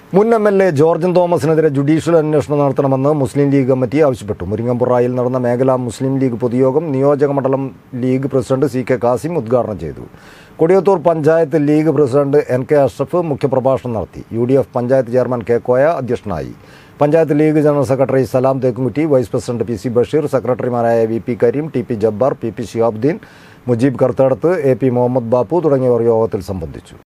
മുൻ MLA ജോർജൻ തോമസിനെതിരെ judicial അന്വേഷണം നടത്തണമെന്ന് മുസ്ലിം ലീഗ് കമ്മിറ്റി ആവശ്യപ്പെട്ടു. മുരിങ്ങമ്പുറായിൽ നടന്ന മേഖലാ മുസ്ലിം ലീഗ് പൊതുയോഗം നിയോജക മണ്ഡലം ലീഗ് പ്രസിഡന്റ് CK കാസിം ഉദ്ഘാടനം ചെയ്തു. Kodiyathur panchayat League president NK Ashraf മുഖ്യപ്രഭാഷണം നടത്തി. UDF panchayat chairman K Koya അധ്യക്ഷനായി. Panchayat League general secretary Salam Thekkumkutty, vice president PC Basheer, സെക്രട്ടറിമാരായ VP Kareem, TP Jabbar, PP Shihabuddin, Mujeeb കർത്തടത്ത്, AP Muhammad Bapu തുടങ്ങിയവർ യോഗത്തിൽ സംബന്ധിച്ചു.